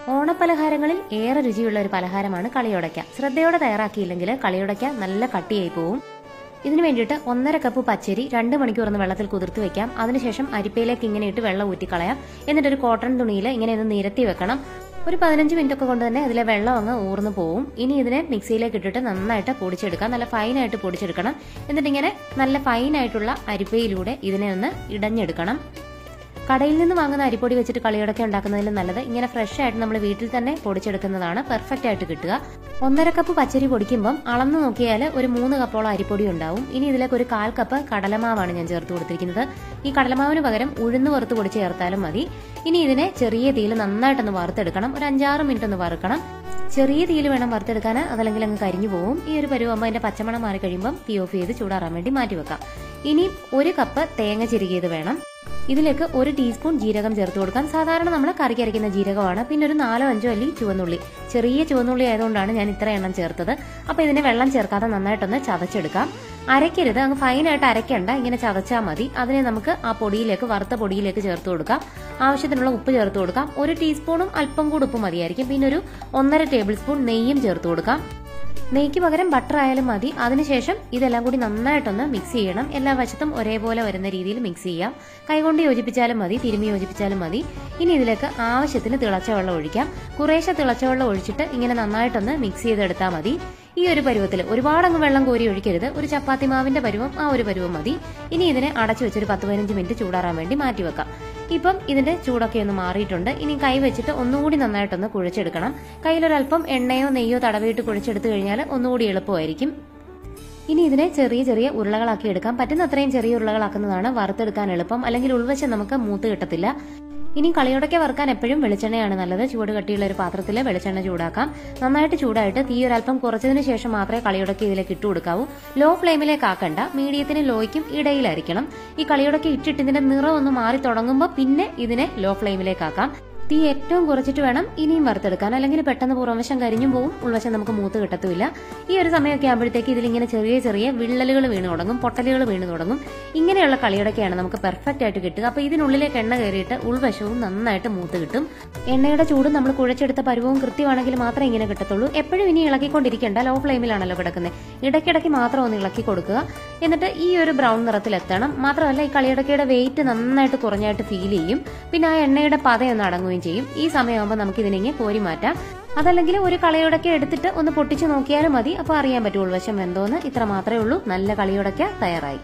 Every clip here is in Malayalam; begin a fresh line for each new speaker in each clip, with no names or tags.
ഓണപ്പലഹാരങ്ങളിൽ ഏറെ രുചിയുള്ള ഒരു പലഹാരമാണ് കളിയോടയ്ക്ക. ശ്രദ്ധയോടെ തയ്യാറാക്കിയില്ലെങ്കിൽ കളിയോടയ്ക്ക നല്ല കട്ടിയായി പോവും. ഇതിനു വേണ്ടിയിട്ട് 1.5 കപ്പ് പച്ചരി 2 മണിക്കൂർ വെള്ളത്തിൽ കുതിർത്ത് വെക്കാം. അതിനുശേഷം അരിപ്പയിലേക്ക് ഇങ്ങനെ ഇട്ട് വെള്ളം ഊറ്റിക്കളയാം. എന്നിട്ട് ഒരു കോട്ടൺ തുണിയിൽ ഇങ്ങനെ ഒന്ന് നിരത്തി വെക്കണം. ഒരു 15 മിനിറ്റ് ഒക്കെ കൊണ്ട് തന്നെ ഇതിലെ വെള്ളം അങ്ങ് ഊർന്നു പോവും. ഇനി ഇതിനെ മിക്സിയിലേക്ക് ഇട്ടിട്ട് നന്നായിട്ട് പൊടിച്ചെടുക്കാം. നല്ല ഫൈനായിട്ട് പൊടിച്ചെടുക്കണം. എന്നിട്ട് ഇങ്ങനെ നല്ല ഫൈനായിട്ടുള്ള അരിപ്പയിലൂടെ ഇതിനെ ഒന്ന് ഇടഞ്ഞെടുക്കണം. കടയിൽ നിന്ന് വാങ്ങുന്ന അരിപ്പൊടി വെച്ചിട്ട് കളിയോടൊക്കെ ഉണ്ടാക്കുന്നതിലും നല്ലത് ഇങ്ങനെ ഫ്രഷ് ആയിട്ട് നമ്മൾ വീട്ടിൽ തന്നെ പൊടിച്ചെടുക്കുന്നതാണ് പെർഫെക്റ്റ് ആയിട്ട് കിട്ടുക. 1.5 കപ്പ് പച്ചരി പൊടിക്കുമ്പം അളന്നു നോക്കിയാൽ ഒരു 3 കപ്പോളം അരിപ്പൊടി ഉണ്ടാവും. ഇനി ഇതിലേക്ക് ഒരു 1/4 കപ്പ് കടലമാവാണ് ഞാൻ ചേർത്ത് കൊടുത്തിരിക്കുന്നത്. ഈ കടലമാവിന് പകരം ഉഴുന്ന് വറുത്ത് പൊടിച്ച് ചേർത്താലും മതി. ഇനി ഇതിനെ ചെറിയ തീയിൽ നന്നായിട്ടൊന്ന് വറുത്തെടുക്കണം. ഒരു 5-6 മിനിറ്റ് ഒന്ന് വറുക്കണം. ചെറിയ തീയിൽ വേണം വറുത്തെടുക്കാൻ, അതല്ലെങ്കിൽ അങ്ങ് കരിഞ്ഞു പോകും. ഈ ഒരു പരുവാകുമ്പോൾ അതിന്റെ പച്ചമണം മാറി കഴിയുമ്പോൾ തീ ഓഫ് ചെയ്ത് ചൂടാറാൻ വേണ്ടി മാറ്റിവെക്കാം. ഇനി 1 കപ്പ് തേങ്ങ ചിരകിയത് വേണം. ഇതിലേക്ക് 1 ടീസ്പൂൺ ജീരകം ചേർത്ത് കൊടുക്കാം. സാധാരണ നമ്മൾ കറിക്ക് അരയ്ക്കുന്ന ജീരകമാണ്. പിന്നെ ഒരു 4-5 അല്ലി ചുവന്നുള്ളി. ചെറിയ ചുവന്നുള്ളി ആയതുകൊണ്ടാണ് ഞാൻ ഇത്ര എണ്ണം ചേർത്തത്. അപ്പൊ ഇതിനെ വെള്ളം ചേർക്കാതെ നന്നായിട്ടൊന്ന് ചതച്ചെടുക്കാം. അരയ്ക്കരുത്, അങ്ങ് ഫൈനായിട്ട് അരയ്ക്കണ്ട, ഇങ്ങനെ ചതച്ചാൽ മതി. അതിനെ നമുക്ക് ആ പൊടിയിലേക്ക്, വറുത്ത പൊടിയിലേക്ക് ചേർത്ത് കൊടുക്കാം. ആവശ്യത്തിനുള്ള ഉപ്പ് ചേർത്ത് കൊടുക്കാം. 1 ടീസ്പൂണും അല്പം കൂടി ഉപ്പ് മതിയായിരിക്കും. പിന്നെ ഒരു 1.5 ടേബിൾ സ്പൂൺ നെയ്യും ചേർത്ത് കൊടുക്കാം. നെയ്ക്ക് പകരം ബട്ടർ ആയാലും മതി. അതിനുശേഷം ഇതെല്ലാം കൂടി നന്നായിട്ടൊന്ന് മിക്സ് ചെയ്യണം. എല്ലാ വശത്തും ഒരേപോലെ വരുന്ന രീതിയിൽ മിക്സ് ചെയ്യാം. കൈകൊണ്ട് യോജിപ്പിച്ചാലും മതി, തിരുമ്മി യോജിപ്പിച്ചാലും മതി. ഇനി ഇതിലേക്ക് ആവശ്യത്തിന് തിളച്ച വെള്ളം ഒഴിക്കാം. കുറേശ്ശെ തിളച്ച വെള്ളം ഒഴിച്ചിട്ട് ഇങ്ങനെ നന്നായിട്ടൊന്ന് മിക്സ് ചെയ്തെടുത്താൽ മതി. ഈ ഒരു പരുവത്തിൽ ഒരുപാടങ്ങ് വെള്ളം കോരി ഒഴിക്കരുത്. ഒരു ചപ്പാത്തി മാവിന്റെ പരുവം, ആ ഒരു പരുവം മതി. ഇനി ഇതിനെ അടച്ചു വെച്ചൊരു 10-15 മിനിറ്റ് ചൂടാറാൻ വേണ്ടി മാറ്റിവെക്കാം. ഇപ്പം ഇതിന്റെ ചൂടൊക്കെ ഒന്ന് മാറിയിട്ടുണ്ട്. ഇനി കൈ വെച്ചിട്ട് ഒന്നുകൂടി നന്നായിട്ടൊന്ന് കുഴച്ചെടുക്കണം. കയ്യിലൊരല്പം എണ്ണയോ നെയ്യോ തടവിയിട്ട് കുഴച്ചെടുത്തു കഴിഞ്ഞാൽ ഒന്നുകൂടി എളുപ്പമായിരിക്കും. ഇനി ഇതിനെ ചെറിയ ചെറിയ ഉരുളകളാക്കി എടുക്കാം. പറ്റുന്നത്രയും ചെറിയ ഉരുളകളാക്കുന്നതാണ് വറുത്തെടുക്കാൻ എളുപ്പം. അല്ലെങ്കിൽ ഉൾവശം നമുക്ക് മൂത്ത് കിട്ടത്തില്ല. ഇനി കളിയോടയ്ക്ക വറുക്കാൻ എപ്പോഴും വെളിച്ചെണ്ണയാണ് നല്ലത്. ചൂട് കട്ടിയുള്ള ഒരു പാത്രത്തിൽ വെളിച്ചെണ്ണ ചൂടാക്കാം. നന്നായിട്ട് ചൂടായിട്ട് തീ ഒരല്പം കുറച്ചതിന് ശേഷം മാത്രമേ കളിയോടയ്ക്ക ഇതിലേക്ക് ഇട്ട് കൊടുക്കാവൂ. ലോ ഫ്ലെയിമിലേക്ക് ആക്കണ്ട, മീഡിയത്തിനും ലോയ്ക്കും ഇടയിലായിരിക്കണം. ഈ കളിയോടയ്ക്ക ഇട്ടിട്ട് ഇതിന്റെ നിറം ഒന്ന് മാറി തുടങ്ങുമ്പോൾ പിന്നെ ഇതിനെ ലോ ഫ്ലെയിമിലേക്ക് ആക്കാം. തീ ഏറ്റവും കുറച്ചിട്ട് വേണം ഇനിയും വറുത്തെടുക്കാൻ, അല്ലെങ്കിൽ പെട്ടെന്ന് പുറംവശം കരിഞ്ഞും പോവും, ഉൾവശം നമുക്ക് മൂത്ത് കിട്ടത്തുമില്ല. ഈ ഒരു സമയമൊക്കെ ആകുമ്പോഴത്തേക്ക് ഇതിലിങ്ങനെ ചെറിയ ചെറിയ വിള്ളലുകൾ വീണ് തുടങ്ങും, പൊട്ടലുകൾ വീണ് തുടങ്ങും. ഇങ്ങനെയുള്ള കളിയോടൊക്കെയാണ് നമുക്ക് പെർഫെക്റ്റ് ആയിട്ട് കിട്ടുക. അപ്പൊ ഇതിനുള്ളിലേക്ക് എണ്ണ കയറിയിട്ട് ഉൾവശവും നന്നായിട്ട് മൂത്ത് കിട്ടും. എണ്ണയുടെ ചൂട് നമ്മൾ കുഴച്ചെടുത്ത പരുവവും കൃത്യമാണെങ്കിൽ മാത്രമേ ഇങ്ങനെ കിട്ടത്തുള്ളൂ. എപ്പോഴും ഇനി ഇളക്കിക്കൊണ്ടിരിക്കേണ്ട, ലോ ഫ്ലെയിമിലാണല്ലോ കിടക്കുന്നത്. ഇടയ്ക്കിടയ്ക്ക് മാത്രം ഒന്ന് ഇളക്കി കൊടുക്കുക. എന്നിട്ട് ഈ ഒരു ബ്രൗൺ നിറത്തിലെത്തണം. മാത്രമല്ല ഈ കളിയോടൊക്കയുടെ വെയിറ്റ് നന്നായിട്ട് കുറഞ്ഞായിട്ട് ഫീൽ ചെയ്യും. പിന്നെ ആ എണ്ണയുടെ പതയൊന്ന് അടങ്ങുകയും ചെയ്യും. ഈ സമയമാകുമ്പോൾ നമുക്ക് ഇതിനെ കോരി മാറ്റാം. അതല്ലെങ്കിൽ ഒരു കളിയോടൊക്കെ എടുത്തിട്ട് ഒന്ന് പൊട്ടിച്ചു നോക്കിയാലും മതി. അപ്പൊ അറിയാൻ പറ്റും ഉൾവശം എന്തോന്ന്. ഇത്ര മാത്രമേ ഉള്ളൂ. നല്ല കളിയോടൊക്കെ തയ്യാറായി.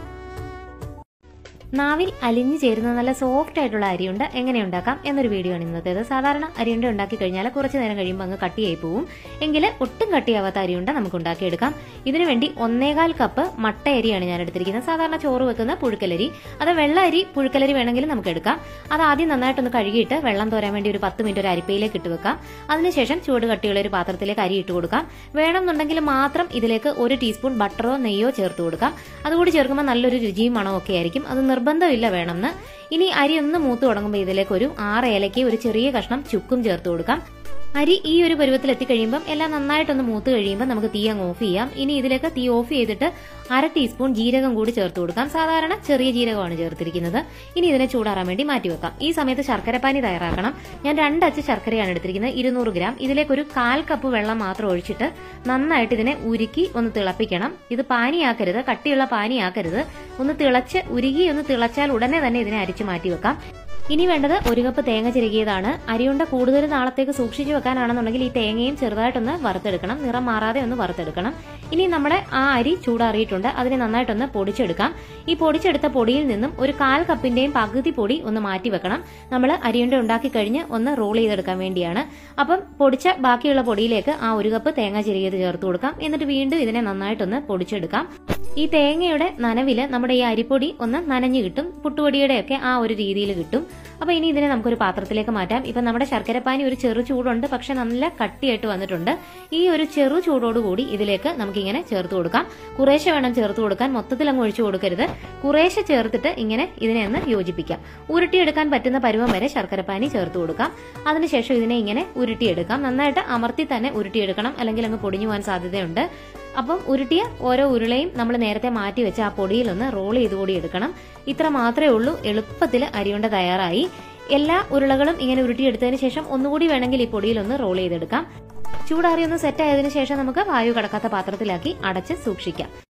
നാവിൽ അലിഞ്ഞു ചേരുന്ന നല്ല സോഫ്റ്റ് ആയിട്ടുള്ള അരിയുണ്ട എങ്ങനെ ഉണ്ടാക്കാം എന്നൊരു വീഡിയോ ആണ് ഇന്നത്തേത്. സാധാരണ അരിയുണ്ട ഉണ്ടാക്കി കഴിഞ്ഞാൽ കുറച്ചു നേരം കഴിയുമ്പോൾ അങ്ങ് കട്ടിയായി പോവും. എങ്കിൽ ഒട്ടും കട്ടിയാവാത്ത അരിയുണ്ട നമുക്ക് ഉണ്ടാക്കിയെടുക്കാം. ഇതിനുവേണ്ടി 1.25 കപ്പ് മട്ട അരിയാണ് ഞാൻ എടുത്തിരിക്കുന്നത്. സാധാരണ ചോറ് വെക്കുന്ന പുഴുക്കലരി, അത് വെള്ള അരി പുഴുക്കലരി വേണമെങ്കിലും നമുക്ക് എടുക്കാം. അത് ആദ്യം നന്നായിട്ടൊന്ന് കഴുകിയിട്ട് വെള്ളം തോരാൻ വേണ്ടി ഒരു 10 മിനിറ്റ് ഒരു അരിപ്പയിലേക്ക് ഇട്ട് വെക്കാം. അതിനുശേഷം ചൂട് കട്ടിയുള്ള ഒരു പാത്രത്തിലേക്ക് അരി ഇട്ട് കൊടുക്കാം. വേണമെന്നുണ്ടെങ്കിൽ മാത്രം ഇതിലേക്ക് 1 ടീസ്പൂൺ ബട്ടറോ നെയ്യോ ചേർത്ത് കൊടുക്കാം. അതുകൂടി ചേർക്കുമ്പോൾ നല്ലൊരു രുചിയും മണവും ഒക്കെ ആയിരിക്കും. അത് നിർബന്ധമില്ല വേണമെന്ന്. ഇനി അരി ഒന്ന് മൂത്ത് തുടങ്ങുമ്പോൾ ഇതിലേക്ക് ഒരു 6 ഏലയ്ക്ക്, ഒരു ചെറിയ കഷ്ണം ചുക്കും ചേർത്ത് കൊടുക്കാം. അരി ഈ ഒരു പരുവത്തിൽ എത്തിക്കഴിയുമ്പോൾ എല്ലാം നന്നായിട്ടൊന്ന് മൂത്ത് കഴിയുമ്പോൾ നമുക്ക് തീ അങ്ങ് ഓഫ് ചെയ്യാം. ഇനി ഇതിലേക്ക് തീ ഓഫ് ചെയ്തിട്ട് 1/2 ടീസ്പൂൺ ജീരകം കൂടി ചേർത്ത് കൊടുക്കാം. സാധാരണ ചെറിയ ജീരകമാണ് ചേർത്തിരിക്കുന്നത്. ഇനി ഇതിനെ ചൂടാറാൻ വേണ്ടി മാറ്റിവെക്കാം. ഈ സമയത്ത് ശർക്കരപ്പാനി തയ്യാറാക്കണം. ഞാൻ 2 അച്ച് ശർക്കരയാണ് എടുത്തിരിക്കുന്നത്, 200 ഗ്രാം. ഇതിലേക്ക് ഒരു 1/4 കപ്പ് വെള്ളം മാത്രം ഒഴിച്ചിട്ട് നന്നായിട്ട് ഇതിനെ ഉരുക്കി ഒന്ന് തിളപ്പിക്കണം. ഇത് പാനിയാക്കരുത്, കട്ടിയുള്ള പാനിയാക്കരുത്. ഒന്ന് തിളച്ച് ഉരുകി ഒന്ന് തിളച്ചാൽ ഉടനെ തന്നെ ഇതിനെ അരിച്ചു മാറ്റിവെക്കാം. ഇനി വേണ്ടത് 1 കപ്പ് തേങ്ങ ചിരകിയതാണ്. അരിയുണ്ട കൂടുതൽ നാളത്തേക്ക് സൂക്ഷിച്ചു വെക്കാനാണെന്നുണ്ടെങ്കിൽ ഈ തേങ്ങയും ചെറുതായിട്ടൊന്ന് വറുത്തെടുക്കണം. നിറം മാറാതെ ഒന്ന് വറുത്തെടുക്കണം. ഇനി നമ്മുടെ ആ അരി ചൂടാറിയിട്ടുണ്ട്. അതിനെ നന്നായിട്ടൊന്ന് പൊടിച്ചെടുക്കാം. ഈ പൊടിച്ചെടുത്ത പൊടിയിൽ നിന്നും ഒരു 1/4 കപ്പിന്റെയും പകുതി പൊടി ഒന്ന് മാറ്റി വെക്കണം. നമ്മൾ അരിയുണ്ട ഉണ്ടാക്കി കഴിഞ്ഞ് ഒന്ന് റോൾ ചെയ്തെടുക്കാൻ വേണ്ടിയാണ്. അപ്പം പൊടിച്ച ബാക്കിയുള്ള പൊടിയിലേക്ക് ആ 1 കപ്പ് തേങ്ങ ചിരകിയത് ചേർത്ത് കൊടുക്കാം. എന്നിട്ട് വീണ്ടും ഇതിനെ നന്നായിട്ടൊന്ന് പൊടിച്ചെടുക്കാം. ഈ തേങ്ങയുടെ നനവില് നമ്മുടെ ഈ അരിപ്പൊടി ഒന്ന് നനഞ്ഞു കിട്ടും. പുട്ടുപൊടിയുടെ ഒക്കെ ആ ഒരു രീതിയിൽ കിട്ടും. അപ്പൊ ഇനി ഇതിനെ നമുക്കൊരു പാത്രത്തിലേക്ക് മാറ്റാം. ഇപ്പൊ നമ്മുടെ ശർക്കരപ്പാനി ഒരു ചെറു ചൂടുണ്ട്, പക്ഷെ നല്ല കട്ടിയായിട്ട് വന്നിട്ടുണ്ട്. ഈ ഒരു ചെറു ചൂടോടുകൂടി ഇതിലേക്ക് നമുക്കിങ്ങനെ ചേർത്ത് കൊടുക്കാം. കുറേശ്ശെ വേണം ചേർത്ത് കൊടുക്കാൻ, മൊത്തത്തിൽ അങ്ങ് ഒഴിച്ചു കൊടുക്കരുത്. കുറേശ്ശെ ചേർത്തിട്ട് ഇങ്ങനെ ഇതിനെ ഒന്ന് യോജിപ്പിക്കാം. ഉരുട്ടിയെടുക്കാൻ പറ്റുന്ന പരുവം വരെ ശർക്കരപ്പാനി ചേർത്ത് കൊടുക്കാം. അതിനുശേഷം ഇതിനെ ഇങ്ങനെ ഉരുട്ടിയെടുക്കാം. നന്നായിട്ട് അമർത്തി തന്നെ ഉരുട്ടിയെടുക്കണം, അല്ലെങ്കിൽ അങ്ങ് പൊടിഞ്ഞു പോകാൻ സാധ്യതയുണ്ട്. അപ്പം ഉരുട്ടിയ ഓരോ ഉരുളയും നമ്മൾ നേരത്തെ മാറ്റി വെച്ച ആ പൊടിയിലൊന്ന് റോൾ ചെയ്ത് കൂടി എടുക്കണം. ഇത്ര മാത്രമേ ഉള്ളൂ. എളുപ്പത്തിൽ അരിയുണ്ട തയ്യാറായി. എല്ലാ ഉരുളകളും ഇങ്ങനെ ഉരുട്ടിയെടുത്തതിന് ശേഷം ഒന്നുകൂടി വേണമെങ്കിൽ ഈ പൊടിയിൽ ഒന്ന് റോൾ ചെയ്തെടുക്കാം. ചൂടാറി ഒന്ന് സെറ്റ് ആയതിനു ശേഷം നമുക്ക് വായു കടക്കാത്ത പാത്രത്തിലാക്കി അടച്ച് സൂക്ഷിക്കാം.